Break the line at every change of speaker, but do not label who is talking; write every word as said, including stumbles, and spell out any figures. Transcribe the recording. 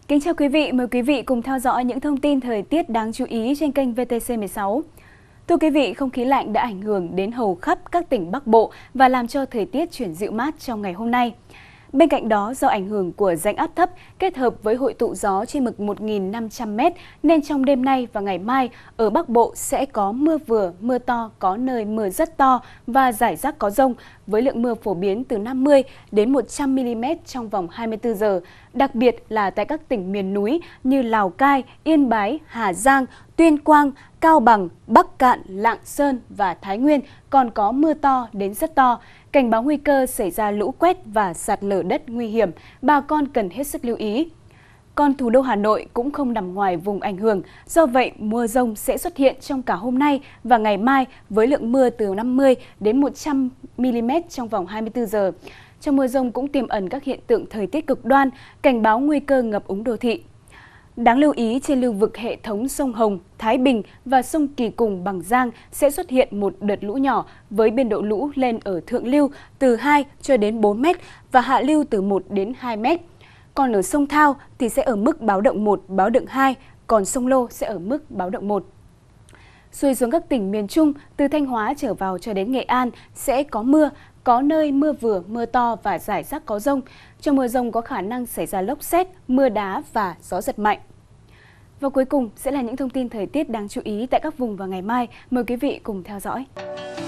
Kính chào quý vị, mời quý vị cùng theo dõi những thông tin thời tiết đáng chú ý trên kênh vê tê xê mười sáu. Thưa quý vị, không khí lạnh đã ảnh hưởng đến hầu khắp các tỉnh Bắc Bộ và làm cho thời tiết chuyển dịu mát trong ngày hôm nay. Bên cạnh đó, do ảnh hưởng của rãnh áp thấp kết hợp với hội tụ gió trên mực một nghìn năm trăm mét nên trong đêm nay và ngày mai ở Bắc Bộ sẽ có mưa vừa, mưa to, có nơi mưa rất to và rải rác có dông với lượng mưa phổ biến từ năm mươi đến một trăm mi li mét trong vòng hai mươi tư giờ, đặc biệt là tại các tỉnh miền núi như Lào Cai, Yên Bái, Hà Giang, Tuyên Quang, Cao Bằng, Bắc Kạn, Lạng Sơn và Thái Nguyên còn có mưa to đến rất to. Cảnh báo nguy cơ xảy ra lũ quét và sạt lở đất nguy hiểm, bà con cần hết sức lưu ý. Còn thủ đô Hà Nội cũng không nằm ngoài vùng ảnh hưởng, do vậy mưa dông sẽ xuất hiện trong cả hôm nay và ngày mai với lượng mưa từ năm mươi đến một trăm mi li mét trong vòng hai mươi tư giờ. Trong mưa dông cũng tiềm ẩn các hiện tượng thời tiết cực đoan, cảnh báo nguy cơ ngập úng đô thị. Đáng lưu ý, trên lưu vực hệ thống sông Hồng, Thái Bình và sông Kỳ Cùng, Bằng Giang sẽ xuất hiện một đợt lũ nhỏ với biên độ lũ lên ở thượng lưu từ hai cho đến bốn mét và hạ lưu từ một đến hai mét. Còn ở sông Thao thì sẽ ở mức báo động một, báo động hai, còn sông Lô sẽ ở mức báo động một. Xuôi xuống các tỉnh miền Trung, từ Thanh Hóa trở vào cho đến Nghệ An sẽ có mưa, có nơi mưa vừa, mưa to và rải rác có dông. Trong mưa dông có khả năng xảy ra lốc sét, mưa đá và gió giật mạnh. Và cuối cùng sẽ là những thông tin thời tiết đáng chú ý tại các vùng vào ngày mai. Mời quý vị cùng theo dõi.